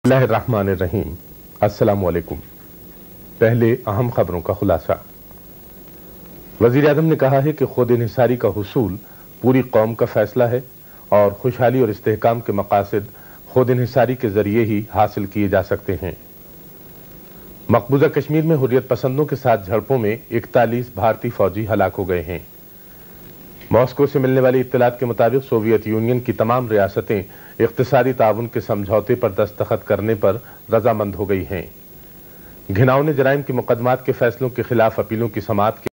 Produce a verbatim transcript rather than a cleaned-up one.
बिस्मिल्लाहिर्रहमानिर्रहीम। अस्सलामु अलैकुम। पहले अहम खबरों का खुलासा। वजीर आज़म ने कहा है कि खुद इन्हिसारी का हुसूल पूरी कौम का फैसला है और खुशहाली और इस्तेहकाम के मकासद खुद इन्हिसारी के जरिए ही हासिल किए जा सकते हैं। मकबूजा कश्मीर में हुर्रियत पसंदों के साथ झड़पों में इकतालीस भारतीय फौजी हलाक हो गए हैं। मॉस्को से मिलने वाली इत्तलात के मुताबिक सोवियत यूनियन की तमाम रियासतें इक्तिसादी ताउन के समझौते पर दस्तखत करने पर रजामंद हो गई हैं। घिनौने जराइम के मुकदमात के फैसलों के खिलाफ अपीलों की समाअत